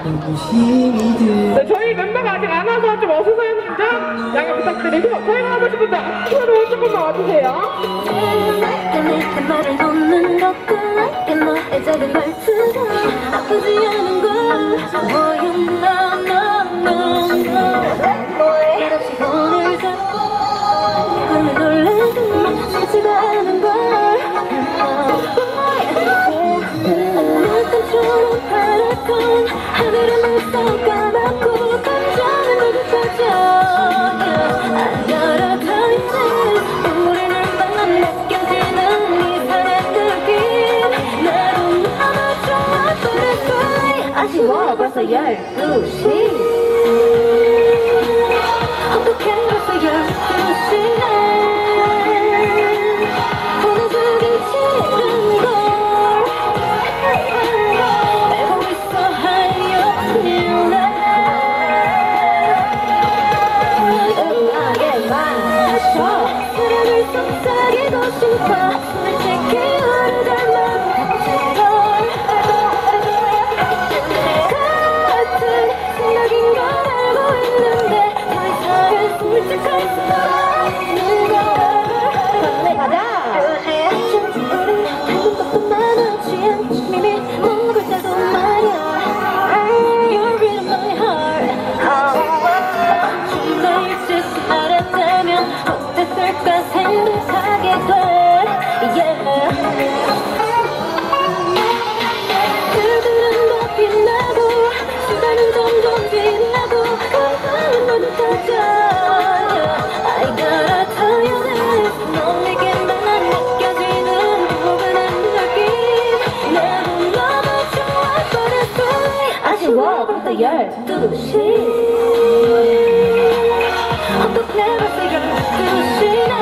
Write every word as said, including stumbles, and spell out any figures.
네, 저희 멤버가 아직 안 와서 좀 어수선했는데 양해 부탁드리고 저희가 하고 싶은 데 앞으로 조금만 와주세요. 내 말을 놓는 것도 알게 너의 작은 말투가 아프지 않은 걸 Oh you know no no no 끝없이 손을 잡고 이걸로 놀라도 쉽지가 않은 걸 약간처럼 파랗던 하늘은 물속 까맣고 감정은 모두 터져 I gotta tell you this 우리를 만나 느껴지는 이상한 느낌 나도 너무 좋아 butterfly 아쉬워 벌써 열두 시 어떡해 벌써 열두 시네 보내주기 싫은걸 알고 있어 하려는 날 음악에 맞춰 사랑을 속삭이고 싶어 솔직히 오래된 맘 같은 걸 같은 생각인 걸 알고 있는데 더 이상은 솔직할 수 없는 걸 빨리 가자 우리 닮은 것도 많았지 미미 먹을 때도 말야 You're in my heart 내 있을 수 알았다면 어땠을까 생각하게 돼 Yeah 그들은 더 빛나고 시간은 점점 지나고 감정은 모두 터져 I gotta tell you this 너에게만 느껴지는 포근한 느낌 나도 너무 좋아 butterfly 아쉬워 벌써 열두 시 어떡해 벌써 열두 시네